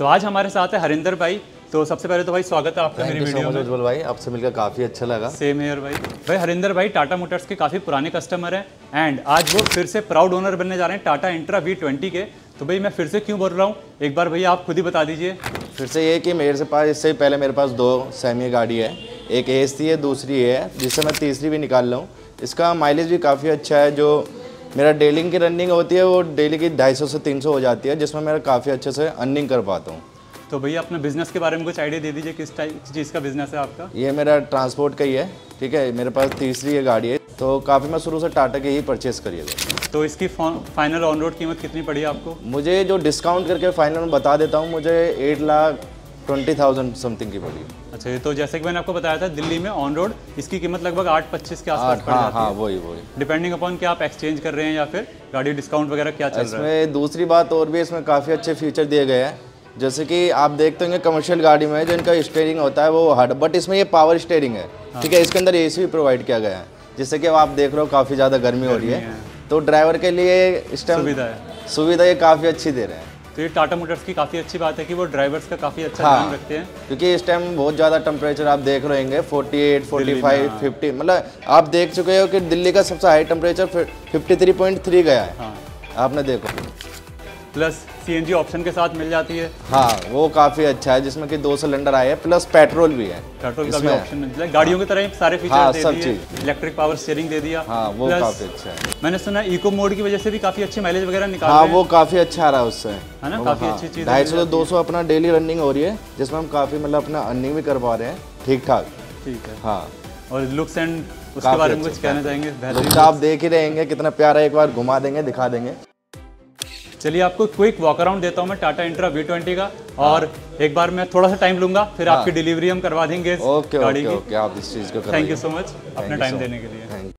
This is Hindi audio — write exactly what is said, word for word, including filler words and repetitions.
आज हमारे साथ है हरिंदर भाई। तो सबसे पहले तो भाई स्वागत है आपका मेरी वीडियो में। उज्जवल भाई, आपसे मिलकर काफ़ी अच्छा लगा। सेम हेयर भाई। भाई हरिंदर भाई टाटा मोटर्स के काफ़ी पुराने कस्टमर हैं एंड आज वो फिर से प्राउड ओनर बनने जा रहे हैं टाटा इंट्रा वी ट्वेंटी के। तो भाई मैं फिर से क्यों बोल रहा हूँ, एक बार भैया आप खुद ही बता दीजिए। फिर से ये कि मेरे से पास इससे पहले मेरे पास दो सेमी गाड़ी है, एक एस सी है, दूसरी है, जिससे मैं तीसरी भी निकाल रहा हूँ। इसका माइलेज भी काफ़ी अच्छा है। जो मेरा डेली की रनिंग होती है वो डेली की ढाई सौ से तीन सौ हो जाती है, जिसमें मेरा काफ़ी अच्छे से अर्निंग कर पाता हूँ। तो भैया अपने बिजनेस के बारे में कुछ आइडिया दे दीजिए, किस टाइप चीज़ का बिजनेस है आपका? ये मेरा ट्रांसपोर्ट का ही है, ठीक है। मेरे पास तीसरी ये गाड़ी है, तो काफ़ी मैं शुरू से टाटा की ही परचेज़ करी है। तो इसकी फाइनल ऑन रोड कीमत कितनी पड़ी आपको? मुझे जो डिस्काउंट करके फाइनल में बता देता हूँ, मुझे eight lakh twenty thousand something की पड़ी। अच्छा, ये तो जैसे कि मैंने आपको बताया था दिल्ली में ऑन रोड इसकी कीमत लगभग आठ पच्चीस के आसपास पड़ हाँ, जाती हाँ, है। वही वही डिपेंडिंग अपॉन कि आप एक्सचेंज कर रहे हैं या फिर गाड़ी डिस्काउंट वगैरह क्या चल रहा है। इसमें दूसरी बात और भी, इसमें काफ़ी अच्छे फीचर दिए गए हैं। जैसे कि आप देखते होंगे कमर्शियल गाड़ी में जो इनका स्टीयरिंग होता है वो हार्ड, बट इसमें ये पावर स्टीयरिंग है, ठीक है। इसके अंदर एसी भी प्रोवाइड किया गया है, जिससे कि आप देख रहे हो काफ़ी ज़्यादा गर्मी हो रही है, तो ड्राइवर के लिए इस टाइम सुविधा है सुविधा ये काफ़ी अच्छी दे रहे हैं। तो ये टाटा मोटर्स की काफ़ी अच्छी बात है कि वो ड्राइवर्स का काफ़ी अच्छा हाँ, ध्यान रखते हैं। क्योंकि इस टाइम बहुत ज़्यादा टेम्परेचर आप देख रहे होंगे अड़तालीस, पैंतालीस, पचास, मतलब आप देख चुके हो कि दिल्ली का सबसे हाई टेम्परेचर तिरेपन पॉइंट तीन गया है। हाँ, आपने देखो। प्लस सीएनजी ऑप्शन के साथ मिल जाती है। हाँ, वो काफ़ी अच्छा है, जिसमें कि दो सिलेंडर आए हैं, प्लस पेट्रोल भी है। पेट्रोल का भी ऑप्शन मिलता है, गाड़ियों की तरह ही सारे फीचर हाँ, दे सब दिए। चीज़। इलेक्ट्रिक पावर स्टीयरिंग दे दिया। हाँ, वो काफ़ी अच्छा है। मैंने सुना इको मोड की वजह से भी काफ़ी अच्छी माइलेज वगैरह निकाल हाँ, रहे हैं। वो काफ़ी अच्छा आ रहा है उससे, है ना, काफ़ी अच्छी चीज़। ढाई सौ से दो सौ अपना डेली रनिंग हो रही है, जिसमें हम काफ़ी मतलब अपना अर्निंग भी कर पा रहे हैं ठीक ठाक। ठीक है। हाँ, और लुक्स एंड उसके बारे में कुछ कहना चाहेंगे? लुक आप देख ही रहेंगे कितना प्यारा, एक बार घुमा देंगे, दिखा देंगे। चलिए आपको क्विक वॉक अराउंड देता हूँ मैं टाटा इंट्रा वी ट्वेंटी का, और एक बार मैं थोड़ा सा टाइम लूंगा, फिर आपकी डिलीवरी हम करवा देंगे ओके गाड़ी ओके की। ओके, आप इस चीज़ को थैंक यू सो मच अपना टाइम देने के लिए।